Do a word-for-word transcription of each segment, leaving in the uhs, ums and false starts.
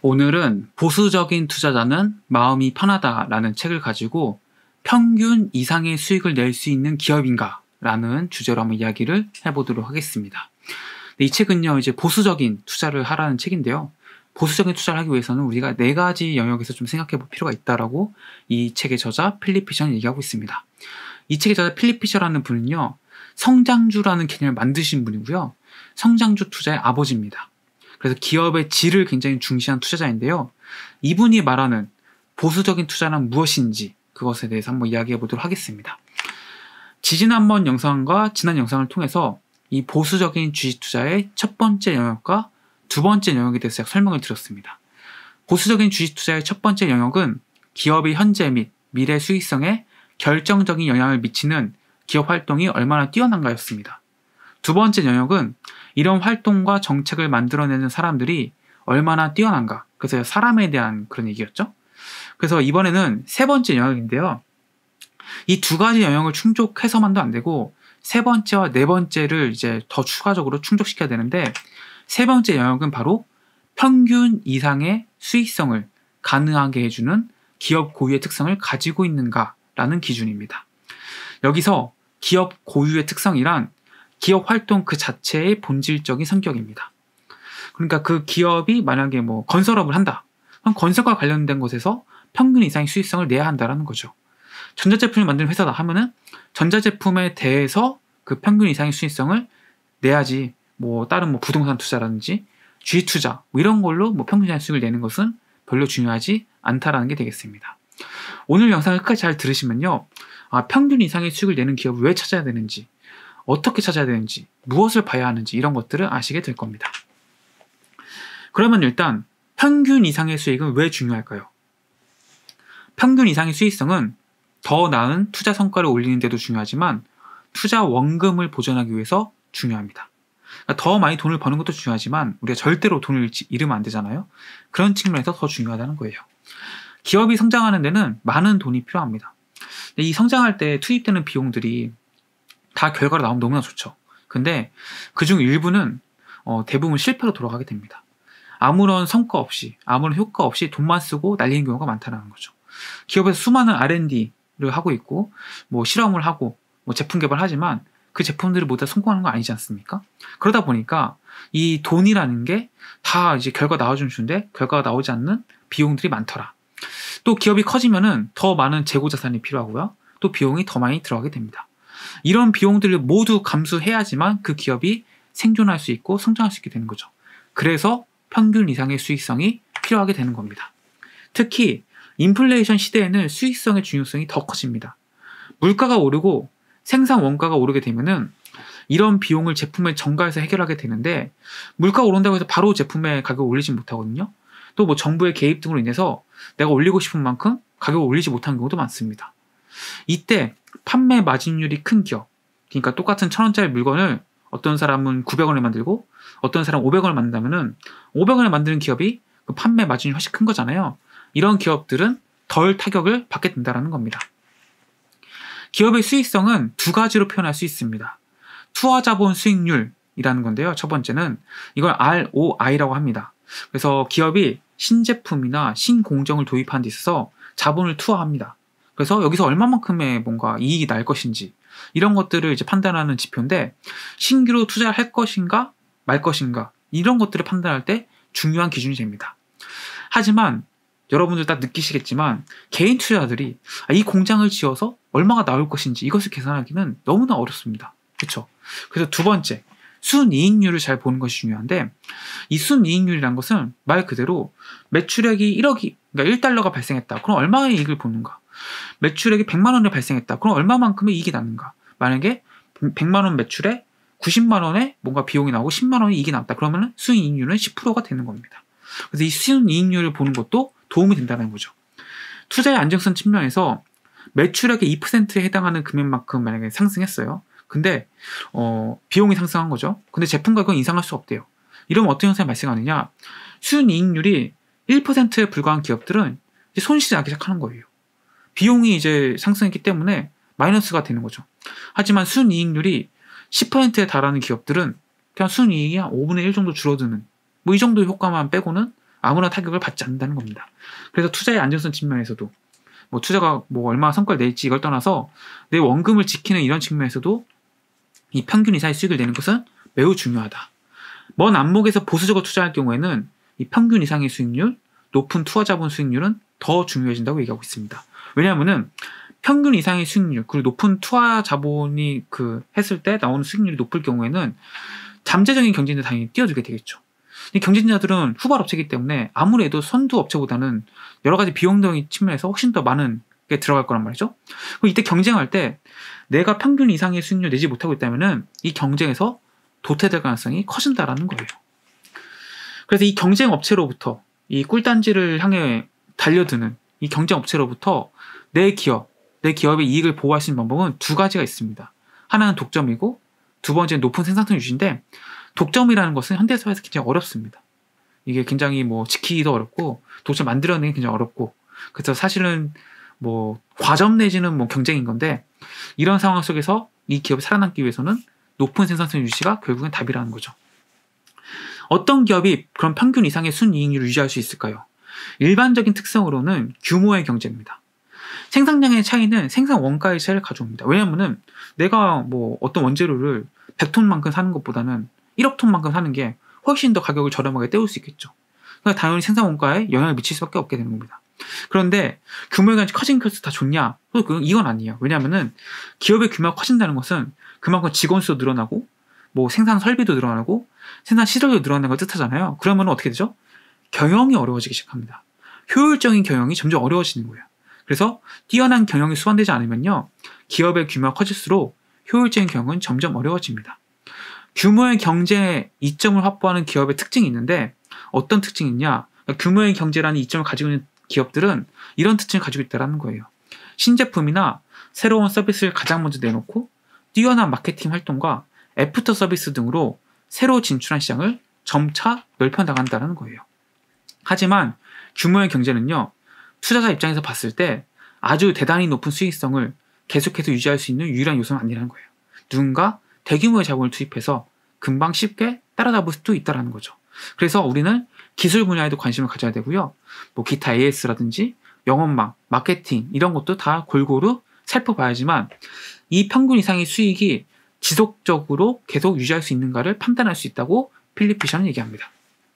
오늘은 보수적인 투자자는 마음이 편하다라는 책을 가지고 평균 이상의 수익을 낼 수 있는 기업인가? 라는 주제로 한번 이야기를 해보도록 하겠습니다. 이 책은요, 이제 보수적인 투자를 하라는 책인데요. 보수적인 투자를 하기 위해서는 우리가 네 가지 영역에서 좀 생각해 볼 필요가 있다라고 이 책의 저자 필립 피셔는 얘기하고 있습니다. 이 책의 저자 필립 피셔라는 분은요, 성장주라는 개념을 만드신 분이고요. 성장주 투자의 아버지입니다. 그래서 기업의 질을 굉장히 중시한 투자자인데요. 이분이 말하는 보수적인 투자는 무엇인지 그것에 대해서 한번 이야기해 보도록 하겠습니다. 지지난번 영상과 지난 영상을 통해서 이 보수적인 주식 투자의 첫 번째 영역과 두 번째 영역에 대해서 설명을 드렸습니다. 보수적인 주식 투자의 첫 번째 영역은 기업의 현재 및 미래 수익성에 결정적인 영향을 미치는 기업 활동이 얼마나 뛰어난가였습니다. 두 번째 영역은 이런 활동과 정책을 만들어내는 사람들이 얼마나 뛰어난가, 그래서 사람에 대한 그런 얘기였죠. 그래서 이번에는 세 번째 영역인데요. 이 두 가지 영역을 충족해서만도 안 되고 세 번째와 네 번째를 이제 더 추가적으로 충족시켜야 되는데, 세 번째 영역은 바로 평균 이상의 수익성을 가능하게 해주는 기업 고유의 특성을 가지고 있는가라는 기준입니다. 여기서 기업 고유의 특성이란 기업 활동 그 자체의 본질적인 성격입니다. 그러니까 그 기업이 만약에 뭐 건설업을 한다. 그럼 건설과 관련된 곳에서 평균 이상의 수익성을 내야 한다는 거죠. 전자제품을 만드는 회사다 하면은 전자제품에 대해서 그 평균 이상의 수익성을 내야지, 뭐 다른 뭐 부동산 투자라든지 주식 투자 뭐 이런 걸로 뭐 평균 이상의 수익을 내는 것은 별로 중요하지 않다라는 게 되겠습니다. 오늘 영상을 끝까지 잘 들으시면요, 아, 평균 이상의 수익을 내는 기업을 왜 찾아야 되는지, 어떻게 찾아야 되는지, 무엇을 봐야 하는지 이런 것들을 아시게 될 겁니다. 그러면 일단 평균 이상의 수익은 왜 중요할까요? 평균 이상의 수익성은 더 나은 투자 성과를 올리는 데도 중요하지만 투자 원금을 보존하기 위해서 중요합니다. 그러니까 더 많이 돈을 버는 것도 중요하지만 우리가 절대로 돈을 잃으면 안 되잖아요. 그런 측면에서 더 중요하다는 거예요. 기업이 성장하는 데는 많은 돈이 필요합니다. 이 성장할 때 투입되는 비용들이 다 결과로 나오면 너무나 좋죠. 근데 그중 일부는 어, 대부분 실패로 돌아가게 됩니다. 아무런 성과 없이, 아무런 효과 없이 돈만 쓰고 날리는 경우가 많다는 거죠. 기업에서 수많은 알 앤 디를 하고 있고 뭐 실험을 하고 뭐 제품 개발하지만 그 제품들이 모두 다 성공하는 거 아니지 않습니까? 그러다 보니까 이 돈이라는 게 다 이제 결과 나와주는 주인데 결과가 나오지 않는 비용들이 많더라. 또 기업이 커지면은 더 많은 재고 자산이 필요하고요. 또 비용이 더 많이 들어가게 됩니다. 이런 비용들을 모두 감수해야지만 그 기업이 생존할 수 있고 성장할 수 있게 되는 거죠. 그래서 평균 이상의 수익성이 필요하게 되는 겁니다. 특히 인플레이션 시대에는 수익성의 중요성이 더 커집니다. 물가가 오르고 생산 원가가 오르게 되면은 이런 비용을 제품의 정가에서 해결하게 되는데, 물가가 오른다고 해서 바로 제품의 가격을 올리지 못하거든요. 또 뭐 정부의 개입 등으로 인해서 내가 올리고 싶은 만큼 가격을 올리지 못하는 경우도 많습니다. 이때 판매 마진율이 큰 기업, 그러니까 똑같은 천 원짜리 물건을 어떤 사람은 구백 원에 만들고 어떤 사람은 오백 원을 만든다면은 오백 원에 만드는 기업이 그 판매 마진이 훨씬 큰 거잖아요. 이런 기업들은 덜 타격을 받게 된다는 겁니다. 기업의 수익성은 두 가지로 표현할 수 있습니다. 투하자본 수익률이라는 건데요. 첫 번째는 이걸 알 오 아이라고 합니다. 그래서 기업이 신제품이나 신공정을 도입하는 데 있어서 자본을 투하합니다. 그래서 여기서 얼마만큼의 뭔가 이익이 날 것인지 이런 것들을 이제 판단하는 지표인데, 신규로 투자를 할 것인가 말 것인가 이런 것들을 판단할 때 중요한 기준이 됩니다. 하지만 여러분들 다 느끼시겠지만 개인 투자자들이 이 공장을 지어서 얼마가 나올 것인지 이것을 계산하기는 너무나 어렵습니다. 그렇죠? 그래서 두 번째, 순이익률을 잘 보는 것이 중요한데, 이 순이익률이란 것은 말 그대로 매출액이 일억이, 그러니까 일 달러가 발생했다. 그럼 얼마의 이익을 보는가? 매출액이 백만 원이 발생했다. 그럼 얼마만큼의 이익이 나는가? 만약에 백만 원 매출에 구십만 원에 뭔가 비용이 나오고 십만 원의 이익이 나왔다. 그러면 순이익률은 십 퍼센트가 되는 겁니다. 그래서 이 순이익률을 보는 것도 도움이 된다는 거죠. 투자의 안정성 측면에서 매출액의 이 퍼센트에 해당하는 금액만큼 만약에 상승했어요. 근데 어, 비용이 상승한 거죠. 근데 제품 가격은 인상할 수 없대요. 이러면 어떤 현상이 발생하느냐? 순이익률이 일 퍼센트에 불과한 기업들은 이제 손실이 나기 시작하는 거예요. 비용이 이제 상승했기 때문에 마이너스가 되는 거죠. 하지만 순이익률이 십 퍼센트에 달하는 기업들은 그냥 순이익이 한 오분의 일 정도 줄어드는 뭐 이 정도 효과만 빼고는 아무런 타격을 받지 않는다는 겁니다. 그래서 투자의 안전성 측면에서도 뭐 투자가 뭐 얼마나 성과를 낼지 이걸 떠나서 내 원금을 지키는 이런 측면에서도 이 평균 이상의 수익을 내는 것은 매우 중요하다. 먼 안목에서 보수적으로 투자할 경우에는 이 평균 이상의 수익률, 높은 투자 자본 수익률은 더 중요해진다고 얘기하고 있습니다. 왜냐하면은 평균 이상의 수익률 그리고 높은 투자 자본이 그 했을 때 나오는 수익률이 높을 경우에는 잠재적인 경쟁자 당연히 뛰어들게 되겠죠. 이 경쟁자들은 후발 업체이기 때문에 아무래도 선두 업체보다는 여러 가지 비용적인 측면에서 훨씬 더 많은 게 들어갈 거란 말이죠. 그럼 이때 경쟁할 때 내가 평균 이상의 수익률 내지 못하고 있다면은 이 경쟁에서 도태될 가능성이 커진다라는 거예요. 그래서 이 경쟁 업체로부터 이 꿀단지를 향해 달려드는 이 경쟁 업체로부터 내 기업, 내 기업의 이익을 보호할 수 있는 방법은 두 가지가 있습니다. 하나는 독점이고 두 번째는 높은 생산성 유지인데 독점이라는 것은 현대사회에서 굉장히 어렵습니다. 이게 굉장히 뭐 지키기도 어렵고 독점 만들어내기 굉장히 어렵고 그래서 사실은 뭐 과점 내지는 뭐 경쟁인 건데 이런 상황 속에서 이 기업이 살아남기 위해서는 높은 생산성 유지가 결국엔 답이라는 거죠. 어떤 기업이 그런 평균 이상의 순이익률을 유지할 수 있을까요? 일반적인 특성으로는 규모의 경제입니다. 생산량의 차이는 생산 원가의 차이를 가져옵니다. 왜냐하면은 내가 뭐 어떤 원재료를 백 톤만큼 사는 것보다는 일억 톤만큼 사는 게 훨씬 더 가격을 저렴하게 때울 수 있겠죠. 그러니까 당연히 생산 원가에 영향을 미칠 수밖에 없게 되는 겁니다. 그런데 규모가 커진 것이 다 좋냐? 이건 아니에요. 왜냐하면은 기업의 규모가 커진다는 것은 그만큼 직원 수도 늘어나고 뭐 생산 설비도 늘어나고 생산 시설도 늘어나는 걸 뜻하잖아요. 그러면 어떻게 되죠? 경영이 어려워지기 시작합니다. 효율적인 경영이 점점 어려워지는 거예요. 그래서 뛰어난 경영이 수반되지 않으면요, 기업의 규모가 커질수록 효율적인 경영은 점점 어려워집니다. 규모의 경제 이점을 확보하는 기업의 특징이 있는데 어떤 특징이 있냐? 규모의 경제라는 이점을 가지고 있는 기업들은 이런 특징을 가지고 있다는 거예요. 신제품이나 새로운 서비스를 가장 먼저 내놓고 뛰어난 마케팅 활동과 애프터 서비스 등으로 새로 진출한 시장을 점차 넓혀나간다는 거예요. 하지만 규모의 경제는요, 투자자 입장에서 봤을 때 아주 대단히 높은 수익성을 계속해서 유지할 수 있는 유일한 요소는 아니라는 거예요. 누군가 대규모의 자본을 투입해서 금방 쉽게 따라잡을 수도 있다는 거죠. 그래서 우리는 기술 분야에도 관심을 가져야 되고요. 뭐 기타 에이에스라든지 영업망, 마케팅 이런 것도 다 골고루 살펴봐야지만 이 평균 이상의 수익이 지속적으로 계속 유지할 수 있는가를 판단할 수 있다고 필립 피셔는 얘기합니다.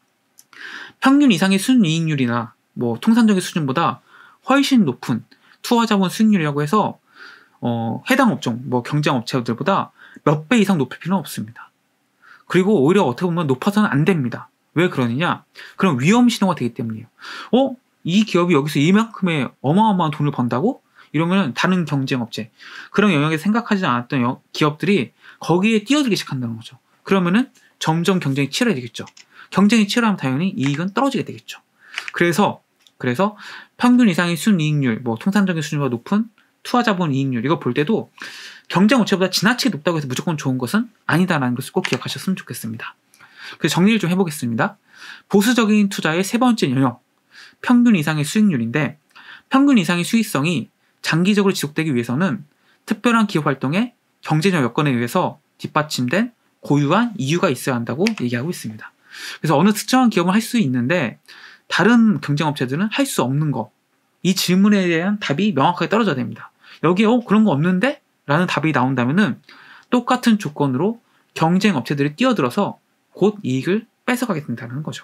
평균 이상의 순이익률이나 뭐 통상적인 수준보다 훨씬 높은 투자 자본 수익률이라고 해서 어, 해당 업종, 뭐 경쟁 업체들보다 몇 배 이상 높일 필요는 없습니다. 그리고 오히려 어떻게 보면 높아서는 안 됩니다. 왜 그러느냐? 그럼 위험 신호가 되기 때문이에요. 어? 이 기업이 여기서 이만큼의 어마어마한 돈을 번다고? 이러면 다른 경쟁 업체, 그런 영역에 생각하지 않았던 기업들이 거기에 뛰어들기 시작한다는 거죠. 그러면은 점점 경쟁이 치열해지겠죠. 경쟁이 치열하면 당연히 이익은 떨어지게 되겠죠. 그래서 그래서 평균 이상의 순이익률, 뭐 통상적인 수준보다 높은 투자 자본 이익률 이거 볼 때도 경쟁 업체보다 지나치게 높다고 해서 무조건 좋은 것은 아니다라는 것을 꼭 기억하셨으면 좋겠습니다. 그래서 정리를 좀 해보겠습니다. 보수적인 투자의 세 번째 영역, 평균 이상의 수익률인데 평균 이상의 수익성이 장기적으로 지속되기 위해서는 특별한 기업 활동의 경제적 여건에 의해서 뒷받침된 고유한 이유가 있어야 한다고 얘기하고 있습니다. 그래서 어느 특정한 기업은 할 수 있는데 다른 경쟁업체들은 할 수 없는 거, 이 질문에 대한 답이 명확하게 떨어져야 됩니다. 여기에 어 그런 거 없는데? 라는 답이 나온다면은 똑같은 조건으로 경쟁업체들이 뛰어들어서 곧 이익을 뺏어가게 된다는 거죠.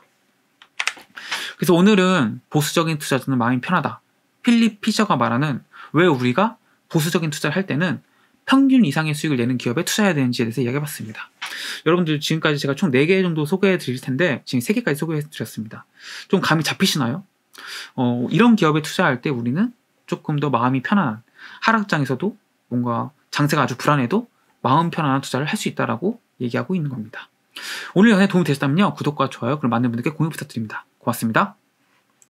그래서 오늘은 보수적인 투자자는 마음이 편하다, 필립 피셔가 말하는 왜 우리가 보수적인 투자를 할 때는 평균 이상의 수익을 내는 기업에 투자해야 되는지에 대해서 이야기해봤습니다. 여러분들 지금까지 제가 총 네 개 정도 소개해 드릴 텐데 지금 세 개까지 소개해 드렸습니다. 좀 감이 잡히시나요? 어, 이런 기업에 투자할 때 우리는 조금 더 마음이 편안한, 하락장에서도 뭔가 장세가 아주 불안해도 마음 편안한 투자를 할 수 있다라고 얘기하고 있는 겁니다. 오늘 영상에 도움이 되셨다면요, 구독과 좋아요 그리고 많은 분들께 공유 부탁드립니다. 고맙습니다.